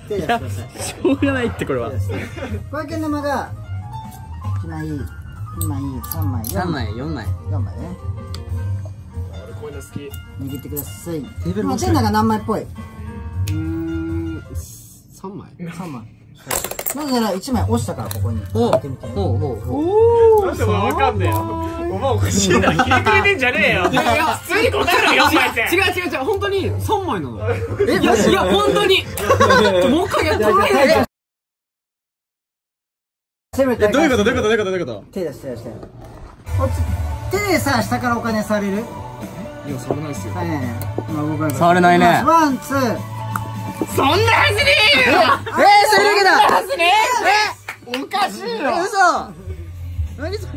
手出してください。 しょうがないってこれは。 小分け玉が1枚、2枚、3枚、 3枚、4枚。 4枚ね。 俺こういうの好き。 握ってください。今手の中何枚っぽい 3枚。 3枚。なぜなら1枚押したからここに。 お開けてみて。 おなんでもわかんねえよ。お前おかしいな。聞いてくれてんじゃねえよ。いやいや、普通に答えろよ、お前って。 違う、本当に3枚なの。いや、本当に。もう一回やってもらえない。 せめて。 どういうこと？ 手出して。手でさ、下からお金触れる？ いや、触れないっすよ。 触れないね。 ワン、ツー。 そんなはずねえよ。 それだけだ。 はずねえ。おかしいよ。 嘘。何それ。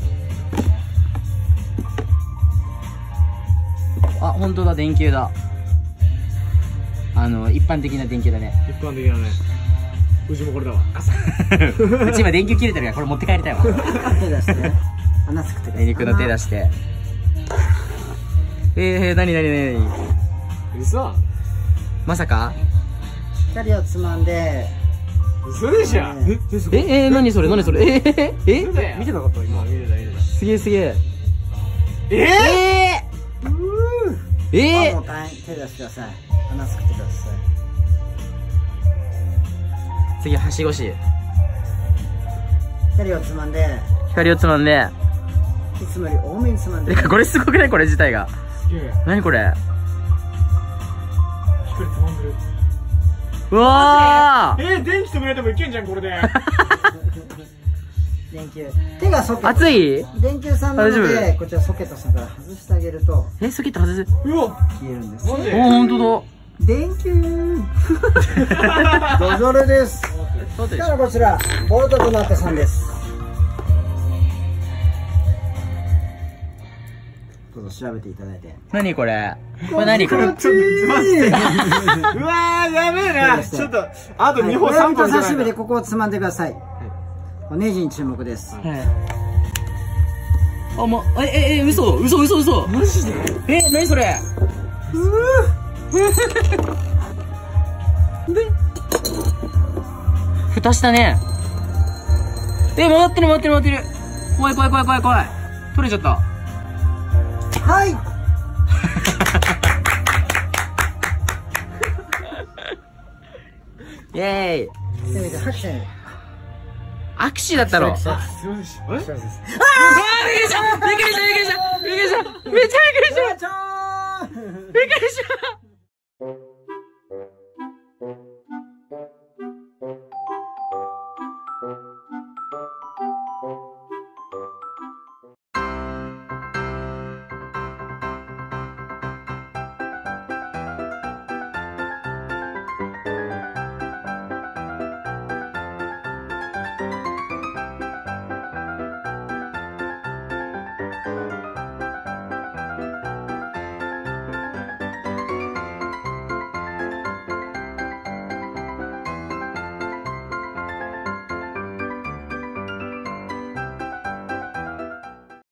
あ、本当だ、電球だ。一般的な電球だね。 一般的なね。うちもこれだわ。 うち今電球切れてるから、これ持って帰りたいわ。 手出して。穴すくってください。 エリクの手出して。なに。 嘘。 まさか光をつまんで。 嘘でしょ。 何それ見て見てなかった今。見てた。 すげえ。 もう大変。手出してください。穴すくってください。 次、はしごし。 光をつまんで。 光をつまんで。 いつもより多めにつまんで。 これすごくない？これ自体が。何これ？ 光つまんでる。 うわ電気止められてもいけんじゃん、これで。 電球。手がソケット。 熱い？ 電球さんなので、こちらソケットさんから外してあげると。 ソケット外す。 うわ。 消えるんです。 なんで？ ほんとだ。 電球。ドジョレです。だからこちら、ボルトとナットさんです。どうぞ調べていただいて。 何これ？これ何これ？ うわー、やべえな。ちょっと、あと2本3本じゃない刺身でここをつまんでください。ネジに注目です。 あ、もう、嘘。マジで？何それ？蓋したね。回ってる。怖い。取れちゃった。 はい。 イェーイ。握手だったろ。 すいません。 びっくりした。めっちゃびっくりした。